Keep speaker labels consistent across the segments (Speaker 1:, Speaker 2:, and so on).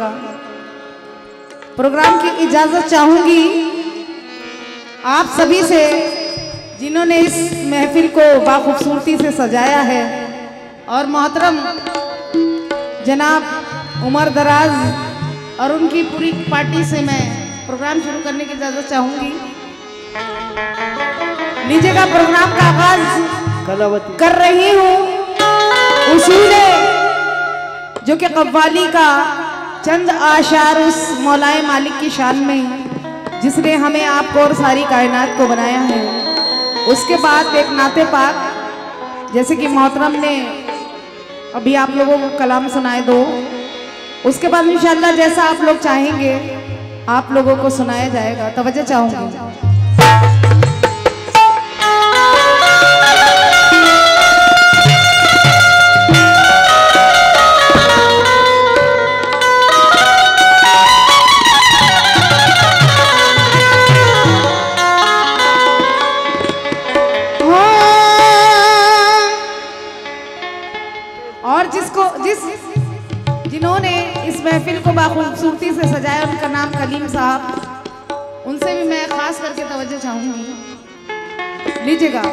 Speaker 1: का प्रोग्राम की इजाजत चाहूंगी आप सभी से, जिन्होंने इस महफिल को बाखूबसूरती से सजाया है। और मोहतरम जनाब उमर दराज और उनकी पूरी पार्टी से मैं प्रोग्राम शुरू करने की इजाजत चाहूंगी। लीजिएगा, प्रोग्राम का आगाज कर रही हूँ उसूल जो कि कव्वाली का चंद आशार उस मौलाए मालिक की शान में जिसने हमें आपको और सारी कायनात को बनाया है। उसके बाद एक नाते पाक जैसे कि मोहतरम ने अभी आप लोगों को कलाम सुनाए दो, उसके बाद इंशाअल्लाह जैसा आप लोग चाहेंगे आप लोगों को सुनाया जाएगा। तवज्जो चाहूंगी। जिन्होंने इस महफिल को बाखूबसूरती से सजाया, उनका नाम कलीम साहब, उनसे भी मैं खास करके तवज्जो चाहूंगी। लीजिएगा।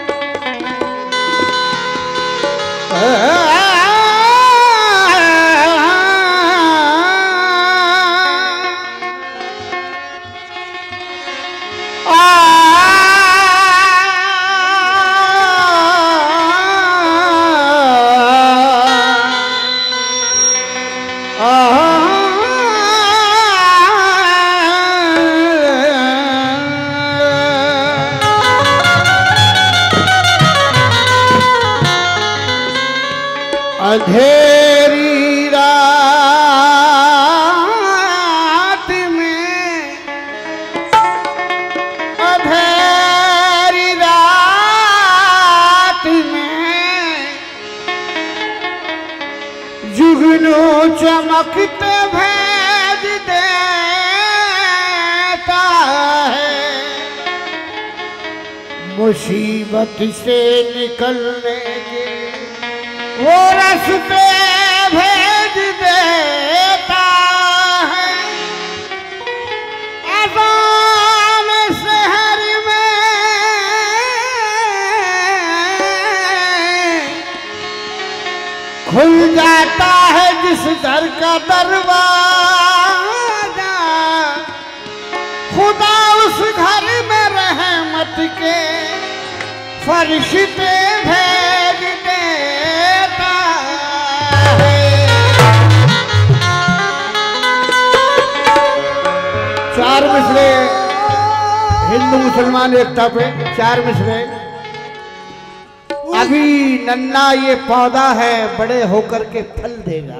Speaker 2: अंधेरी रात में, अंधेरी रात में जुगनू चमकते भेज देता है, मुसीबत से निकलने के वो रास्ते भेज देता है। अज़ान शहर में खुल जाता है जिस दर का दरवाजा, खुदा उस घर में रहमत के फरिश्ते भेज देता है। चार मिसरे हिंदू मुसलमान एकता पे, चार मिसरे। अभी नन्ना ये पौधा है, बड़े होकर के फल देगा।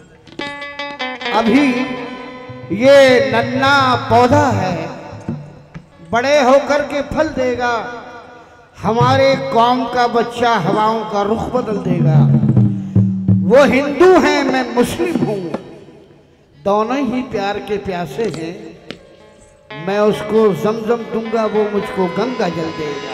Speaker 2: अभी ये नन्ना पौधा है, बड़े होकर के फल देगा। हमारे कौम का बच्चा हवाओं का रुख बदल देगा। वो हिंदू हैं, मैं मुस्लिम हूँ, दोनों ही प्यार के प्यासे हैं। मैं उसको जमजम दूंगा, वो मुझको गंगा जल देगा।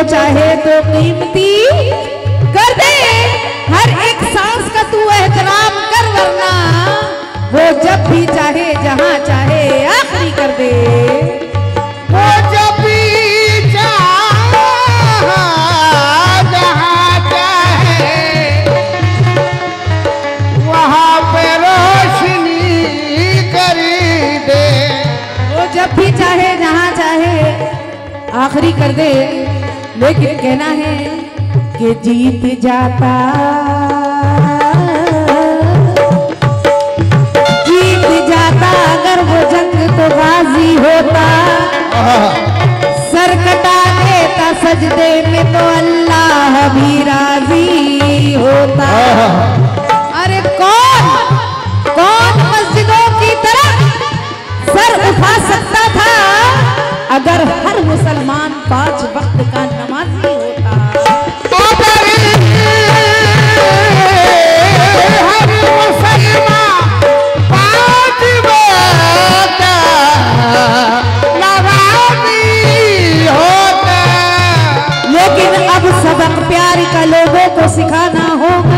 Speaker 1: चाहे तो कीमती कर दे, हर एक सांस का तू एहतराम कर, वरना वो जब भी चाहे जहां चाहे आखिरी कर दे।
Speaker 2: वो जब भी चाहे जहां चाहे वहां पे रोशनी करी दे।
Speaker 1: वो जब भी चाहे जहां चाहे आखिरी कर दे। लेकिन कहना है कि जीत जाता, जीत जाता अगर वो जंग तो गाजी होता, सर कटा देता सजदे में तो अल्लाह भी राजी होता। अरे कौन कौन मस्जिदों की तरफ सर उठा सकता था अगर हर मुसलमान 5 वक्त का नमाजी होता।
Speaker 2: हर मुसलमान 5 वक्त नमाजी होता।
Speaker 1: लेकिन अब सबक प्यार का लोगों को सिखाना होगा,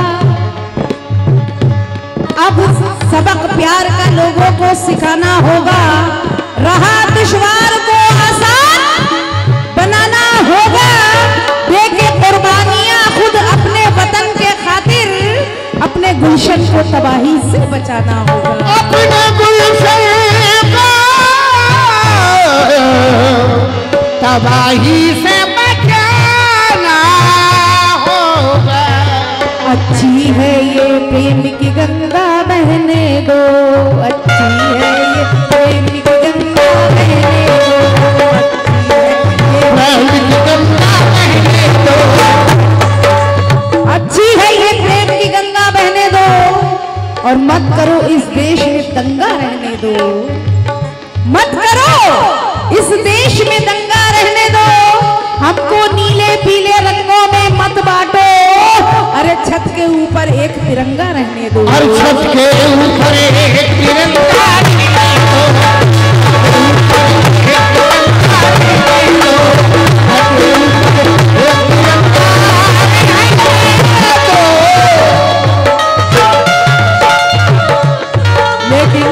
Speaker 1: अब सबक प्यार का लोगों को सिखाना होगा। रहा दुश्वार को आसान बनाना होगा। देके कुर्बानियां खुद अपने वतन के खातिर, अपने गुलशन को तबाही से बचाना होगा।
Speaker 2: अपने गुलशन को तबाही से बचाना होगा।
Speaker 1: अच्छी है ये प्रेम की गंगा बहने दो, अच्छी है ये प्रेम की गंगा बहने दो, अच्छी है ये प्रेम की गंगा बहने दो, और मत करो इस देश में दंगा रहने दो, मत करो इस देश में दंगा रहने दो। हमको नीले पीले रंगों में मत बांटो, अरे छत के ऊपर एक तिरंगा रहने दो,
Speaker 2: और छत के ऊपर एक तिरंगा रहने दो।
Speaker 1: लेकिन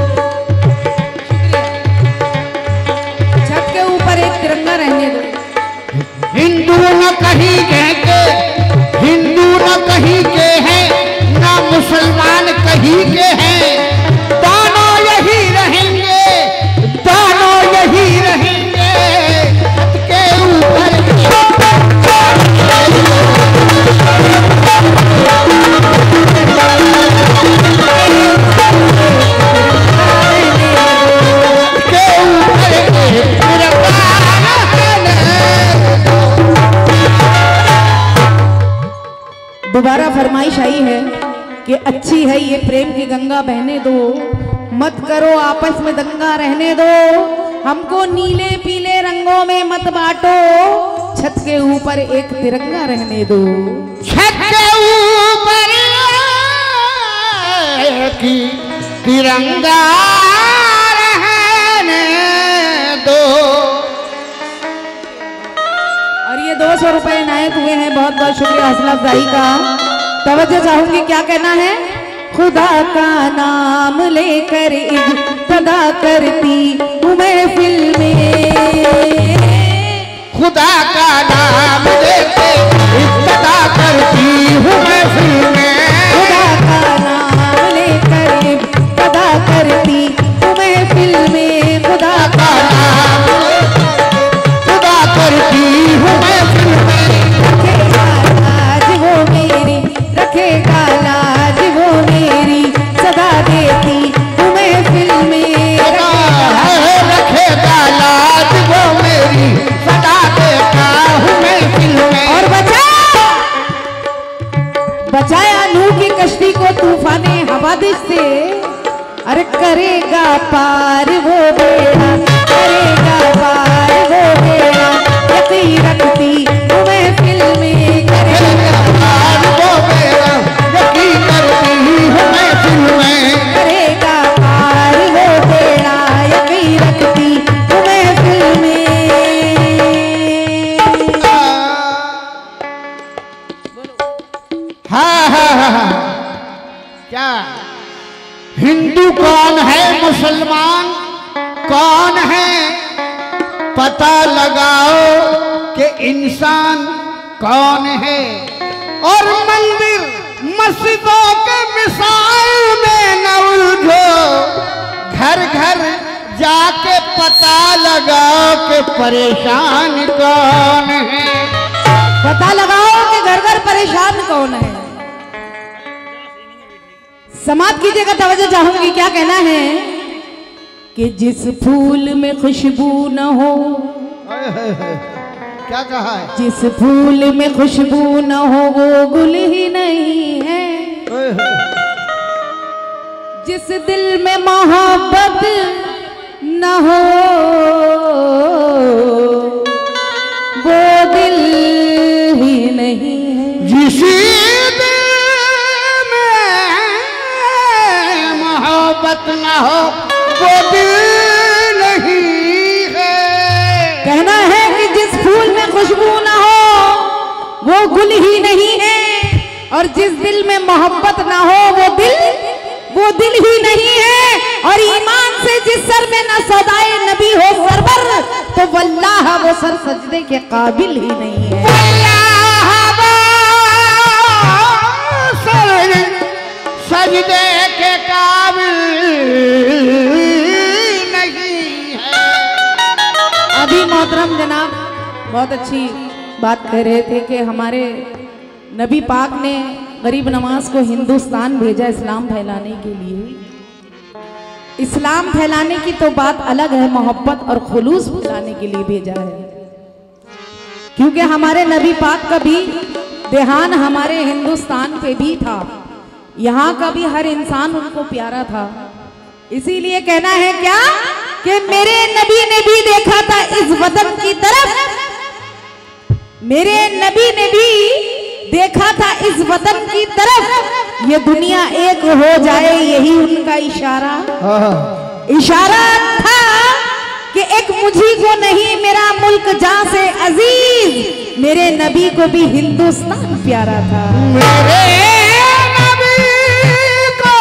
Speaker 1: छत के ऊपर एक तिरंगा रहने दो।
Speaker 2: हिंदू न कहीं के, हिंदू न कहीं के हैं, ना मुसलमान कहीं के हैं, दोनों यही रहेंगे, दोनों यही रहेंगे। छत के ऊपर
Speaker 1: दोबारा फरमाइश आई है कि अच्छी है ये प्रेम की गंगा बहने दो, मत करो आपस में दंगा रहने दो। हमको नीले पीले रंगों में मत बांटो, छत के ऊपर एक तिरंगा रहने दो।
Speaker 2: छत के ऊपर एक तिरंगा रहने दो।
Speaker 1: और ये 200 रुपए इनायत हुए हैं, बहुत बहुत शुक्रिया हौसला अफजाई का। तवज्जो चाहूंगी, क्या कहना है? खुदा का नाम लेकर इब्तिदा करती हूँ महफिल में,
Speaker 2: खुदा का नाम लेके इब्तिदा करती हूँ महफिल में,
Speaker 1: खुदा का नाम लेकर इब्तिदा करती हूँ महफिल में, खुदा का नाम
Speaker 2: खुदा करती हूँ महफिल में।
Speaker 1: रखेगा लाज वो मेरी, रखेगा लाज वो मेरी, सदा देती हूँ महफिल में,
Speaker 2: रखेगा लाज वो मेरी, सदा देता हूँ महफिल में।
Speaker 1: और बचाया नूह की कश्ती को तूफाने हवादिश से, अरे करेगा पार वो बेड़ा, करेगा पार वो बेड़ा, यकीन रखती हूँ महफिल में, करेगा
Speaker 2: पार वो बेड़ा, यकीन करती हूँ महफिल में,
Speaker 1: करेगा पार वो बेड़ा, यकीन रखती हूँ महफिल में।
Speaker 2: क्या हिंदू कौन है, मुसलमान कौन है, पता लगाओ कि इंसान कौन है। और मंदिर मस्जिदों के मिसाल में न उलझो, घर घर जाके पता लगाओ कि परेशान कौन है।
Speaker 1: पता लगाओ कि घर घर परेशान कौन है। समाप्त कीजिएगा, तवज्जो चाहूंगी। क्या कहना है कि जिस फूल में खुशबू न हो,
Speaker 2: क्या कहा है?
Speaker 1: जिस फूल में खुशबू न हो वो गुल ही नहीं है। जिस दिल में मोहब्बत न हो वो दिल ही नहीं है।
Speaker 2: जिस दिल में मोहब्बत न हो वो दिल नहीं है।
Speaker 1: कहना है कि जिस फूल में खुशबू न हो वो गुल ही नहीं है, और जिस दिल में मोहब्बत ना हो वो दिल ही नहीं है। और ईमान से जिस सर में न सौदाए नबी हो सरवर, तो वल्लाह वो सर सजदे के काबिल ही नहीं है।
Speaker 2: सर सजदे के काबिल नहीं है।
Speaker 1: अभी मोहतरम जनाब बहुत अच्छी बात कह रहे थे कि हमारे नबी पाक ने गरीब नवाज को हिंदुस्तान भेजा इस्लाम फैलाने के लिए। इस्लाम फैलाने की तो बात अलग है, मोहब्बत और खुलूस फैलाने के लिए भेजा है। क्योंकि हमारे नबी पाक का भी ध्यान हमारे हिंदुस्तान पे भी था, यहाँ का भी हर इंसान उनको प्यारा था। इसीलिए कहना है क्या कि मेरे नबी ने भी देखा था इस वतन की तरफ, मेरे नबी ने भी देखा था इस वतन की तरफ। ये दुनिया एक हो जाए यही उनका इशारा था कि एक मुझी को नहीं मेरा मुल्क जहां से अजीज, मेरे नबी को भी हिंदुस्तान प्यारा था।
Speaker 2: मेरे नबी को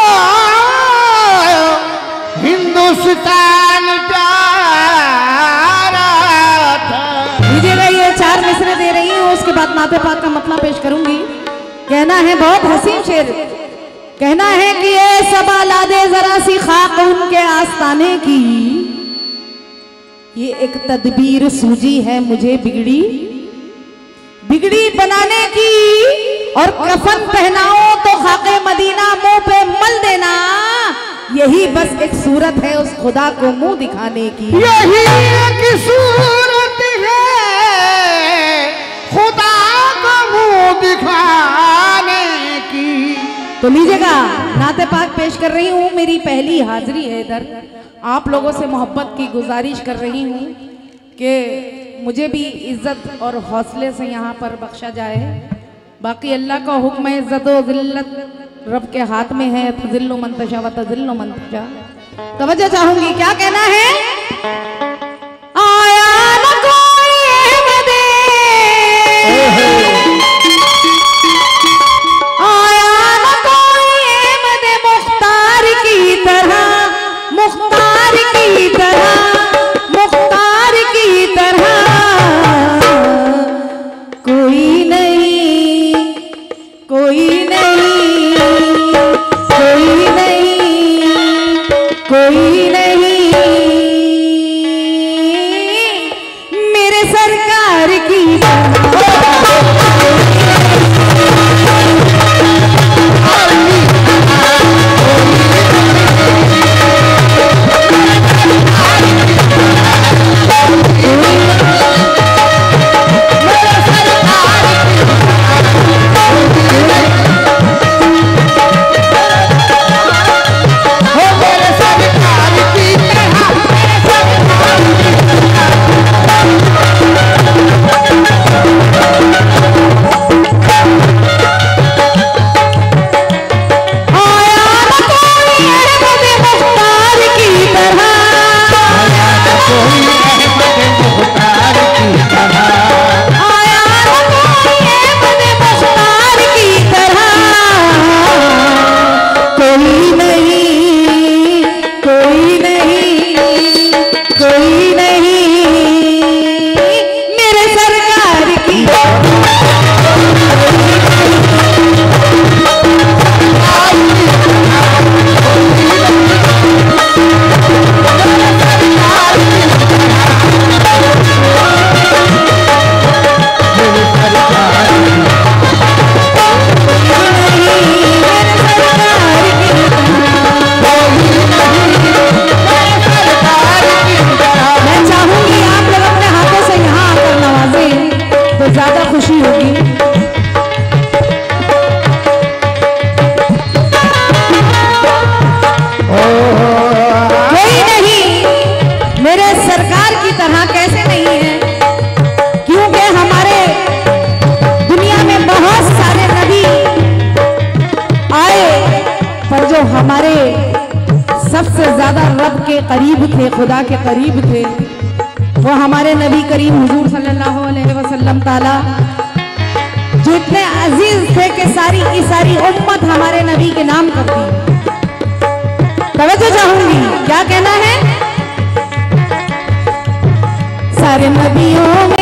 Speaker 2: हिंदुस्तान प्यारा था।
Speaker 1: लीजिएगा, ये 4 मिसरे दे रही हूँ, उसके बाद नाते पाक का मतलब पेश करूंगी। कहना है बहुत हसीन शेर, कहना है कि ये सबा ला दे जरा सी खाक उनके आस्ताने की, ये एक तदबीर सूझी है मुझे बिगड़ी बिगड़ी बनाने की। और कफन पहनाओ तो खाके मदीना मुंह पे मल देना, यही बस एक सूरत है उस खुदा को मुंह दिखाने की।
Speaker 2: यही एक सूरत है खुदा को मुंह दिखाने की।
Speaker 1: तो लीजिएगा, नाते पाक पेश कर रही हूँ। मेरी पहली हाजिरी है इधर, आप लोगों से मोहब्बत की गुजारिश कर रही हूँ कि मुझे भी इज्जत और हौसले से यहाँ पर बख्शा जाए। बाकी अल्लाह का हुक्म है, इज्जत और जिल्लत रब के हाथ में है। तज़िल्लु मन तशा व तज़िल्लु मन तशा। तवज्जो चाहूंगी। क्या कहना है? आया न कोई अहमदे, आया न कोई अहमदे मुख्तार की तरह, मुख्तार की तरह, मुख्तार की तरह। कोई नहीं, कोई नहीं, कोई नहीं, कोई नहीं। हमारे सबसे ज्यादा रब के करीब थे, खुदा के करीब थे, वो हमारे नबी करीम हुजूर सल्लल्लाहु अलैहि वसल्लम ताला, जो इतने अजीज थे कि सारी की सारी उम्मत हमारे नबी के नाम करती। तवज्जो चाहूंगी, क्या कहना है? सारे नबियों में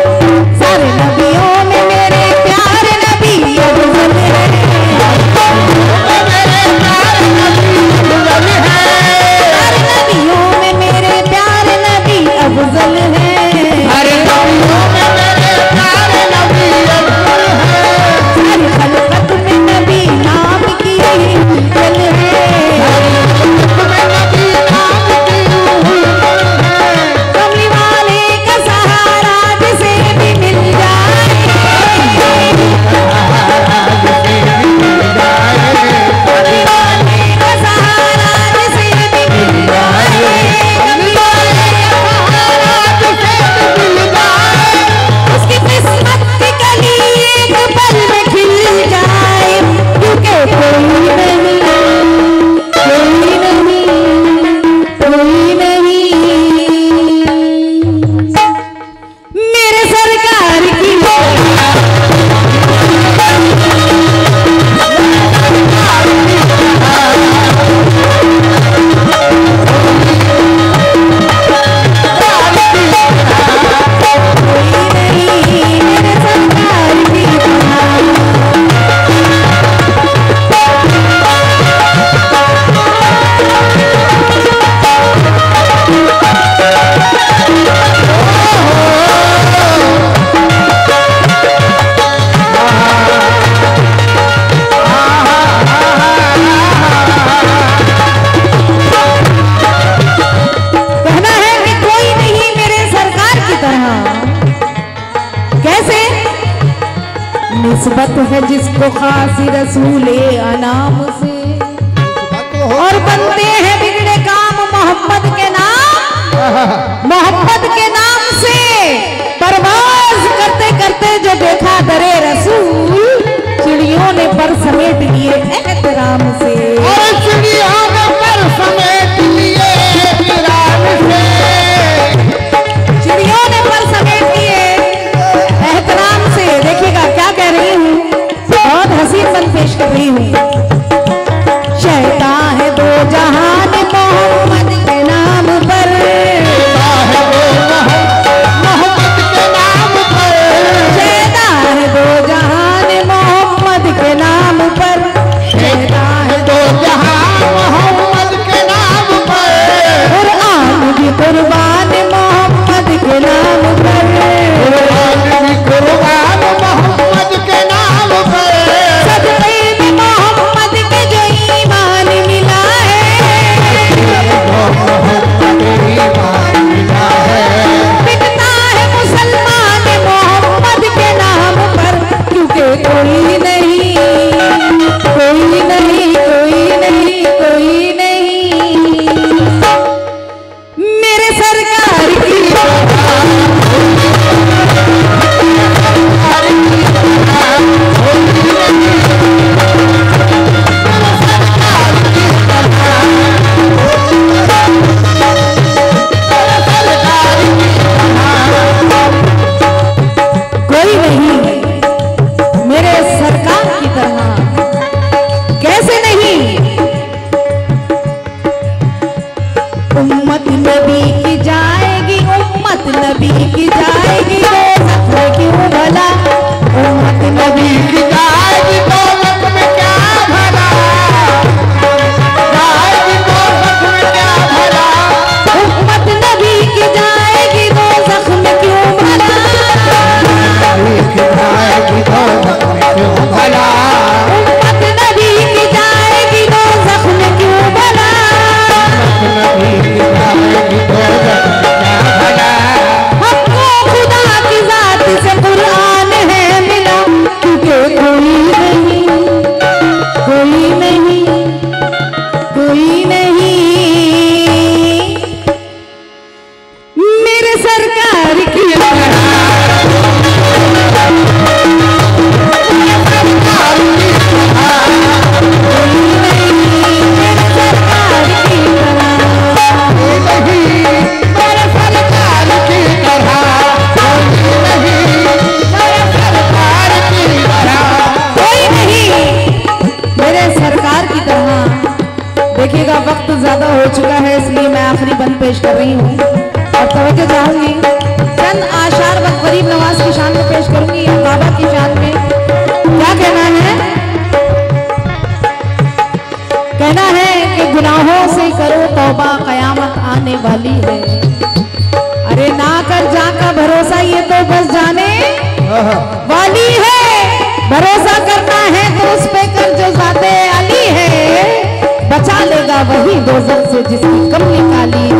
Speaker 1: मेरे प्यारे नबी अफजल है। सारे नबियों में मेरे प्यारे नबी अफजल है। सारे खलकत में नबी नाम की हिलचल है। कमली वाले का सहारा जिसे भी मिल जाए, कमली वाले का सहारा जिसे भी मिल जाए, कमली वाले का सहारा जिसे भी मिल जाए, उसकी किस्मत की कली एक पल में खिल जाए। क्योंकि कोई नहीं मेरे सरकार की निस्बत है जिसको खासी रसूले अनाम से, और बनते हैं बिगड़े काम मोहम्मद के नाम से। परवाज करते करते जो देखा दरे रसूल, चिड़ियों ने पर समेट लिए एहतराम से, और चिड़ियों ने पर समेट लिए एहतराम से, चिड़ियों ने पर समेट लिए एहतराम से। देखिएगा क्या कह रही हूँ, बहुत हसीन बन पेश कर रही हूँ। शहता है दो जहान मोहम्मद के नाम पर, मोहम्मद के नाम पर, शहता है दो जहान मोहम्मद के नाम पर, शहता है दो जहान मोहम्मद के नाम पर, कुरान भी कुर्बान मोहम्मद के नाम पर, कुरान भी कुर्बान मोहम्मद के नाम पर, सदक़े में मोहम्मद पेश कर रही हूँ और तवज्जो चाहूंगी चंद आशार वक्त गरीब नवाज की शान में पेश करूंगी या बाबा की शान में। क्या कहना है कि गुनाहों से करो तौबा कयामत आने वाली है। अरे ना कर जा का भरोसा ये तो बस जाने वाली है। भरोसा करना है तो उस पे कर जो ज़ाते आली है। बचा लेगा वही दोज़ख से जिसकी कम निकाली